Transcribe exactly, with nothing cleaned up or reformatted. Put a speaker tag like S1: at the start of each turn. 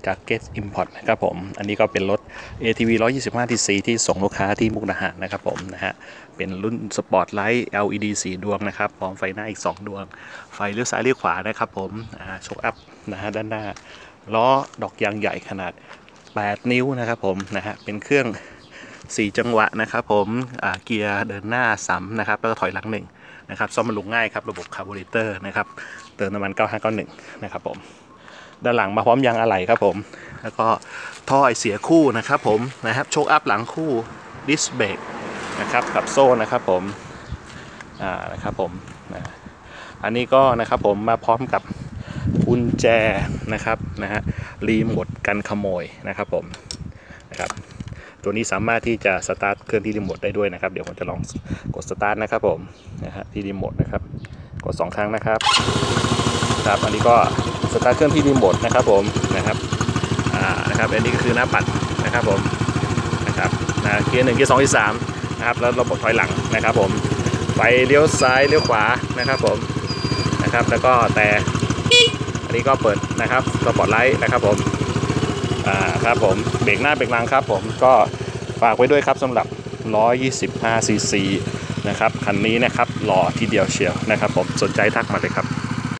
S1: จาก Get Import นะครับผมอันนี้ก็เป็นรถ เอ ที วี หนึ่งร้อยยี่สิบห้า ที ซี ที่ส่งลูกค้าที่มุกดาหารนะครับผมนะฮะเป็นรุ่นสปอร์ตไลท์ แอล อี ดี สี่ ดวงนะครับพร้อมไฟหน้าอีกสองดวงไฟเลี้ยวซ้ายเลี้ยวขวานะครับผมโชคอัพนะฮะด้านหน้าล้อดอกยางใหญ่ขนาดแปดนิ้วนะครับผมนะฮะเป็นเครื่องสี่จังหวะนะครับผมเกียร์เดินหน้าสามนะครับแล้วก็ถอยหลังหนึ่งนะครับซ่อมบำรุงง่ายครับระบบคาร์บูเรเตอร์นะครับเติมน้ำมันเก้าห้าเก้าหนึ่งนะครับผมด้านหลังมาพร้อมยางอะไหล่ครับผมแล้วก็ท่อไอเสียคู่นะครับผมนะครับโชคอัพหลังคู่ดิสเบรกนะครับกับโซ่นะครับผมอ่านะครับผมนะอันนี้ก็นะครับผมมาพร้อมกับกุญแจนะครับนะฮะรีโมทกันขโมยนะครับผมนะครับตัวนี้สามารถที่จะสตาร์ทเครื่องที่รีโมทได้ด้วยนะครับเดี๋ยวผมจะลองกดสตาร์ทนะครับผมนะฮะที่รีโมทนะครับกดสองครั้งนะครับครับอันนี้ก็สตาร์ทเครื่องที่รีโมทนะครับผมนะครับอ่านะครับอันนี้ก็คือหน้าปัดนะครับผมนะครับนะเกียร์หนึ่งเกียร์สองเกียร์สามนะครับแล้วระบบถอยหลังนะครับผมไฟเลี้ยวซ้ายเลี้ยวขวานะครับผมนะครับแล้วก็แต่อันนี้ก็เปิดนะครับสปอตไลท์นะครับผมอ่าครับผมเบรกหน้าเบรกหลังครับผมก็ฝากไว้ด้วยครับสำหรับหนึ่งร้อยยี่สิบห้าซีซีนะครับคันนี้นะครับหล่อทีเดียวเชียวนะครับผมสนใจทักมาเลยครับ